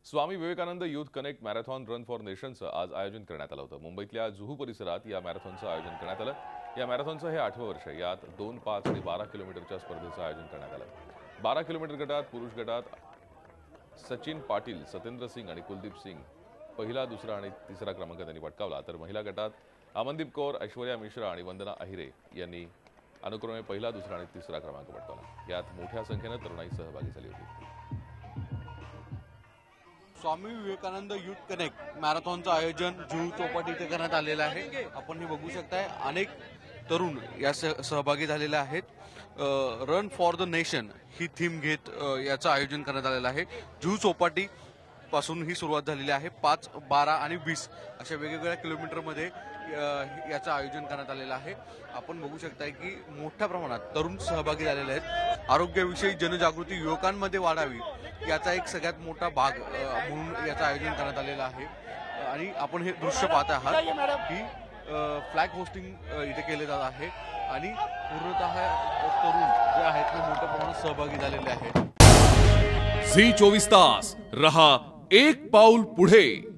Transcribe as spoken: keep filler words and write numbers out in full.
Swami Vivekananda youth connect marathon run for नेशनचं आज आयोजन करण्यात आलं होतं। मुंबईतल्या जुहू परिसरात या मॅरेथॉनचं आयोजन करण्यात आलं। या मॅरेथॉनचं हे आठवं वर्ष आहे। यात दोन, पाच आणि बारा किलोमीटरच्या स्पर्धेचं आयोजन करण्यात आलं। बारा किलोमीटर गटात पुरुष गटात सचिन पाटील, सतेंद्र सिंग आणि कुलदीप सिंग पहिला, दुसरा आणि तिसरा क्रमांक त्यांनी पटकावला, तर महिला गटात अमनदीप कौर, ऐश्वर्या मिश्रा आणि वंदना अहिरे यांनी अनुक्रमे पहिला, दुसरा आणि तिसरा क्रमांक पटकावला। यात मोठ्या संख्येने तरुणाई सहभागी झाली होती। स्वामी विवेकानंद यूथ कनेक्ट मॅरेथॉनचं आयोजन जुहू चौपाटी इथे करण्यात आलेलं आहे। आपण हे बघू शकताय, अनेक तरुण या सहभागी झालेले आहेत। रन फॉर द नेशन ही थीम घेत याचं आयोजन करण्यात आलेलं आहे। जुहू चौपाटी पासून ही सुरुवात झालेली आहे। पाच, बारा आणि वीस अशा वेगवेगळ्या किलोमीटरमध्ये याचं आयोजन करण्यात आलेलं आहे। आपण बघू शकताय की मोठ्या प्रमाणात तरुण सहभागी झालेले आहेत। आरोग्याविषयी जनजागृती युवकांमध्ये वाढावी याचा एक सगळ्यात मोठा भाग म्हणून याचं आयोजन करण्यात आलेलं आहे। आणि आपण हे दृश्य पाहत आहात की फ्लॅग होस्टिंग इथे केले जात आहे आणि पूर्णतः तरुण जे आहेत ते मोठ्या प्रमाणात सहभागी झालेले आहेत। झी चोवीस तास रहा एक पाऊल पुढे।